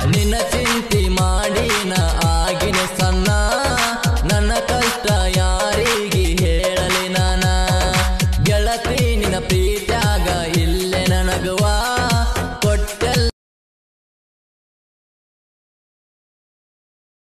ನಿನ್ನ ಚಿಂತೆ ಮಾಡಿನ ಆಗಿನ ಸಣ್ಣ ನನ್ನ ಕಷ್ಟ ಯಾರಿಗೆ ಹೇಳಲಿ ನಾನ ಗೆಳತಿ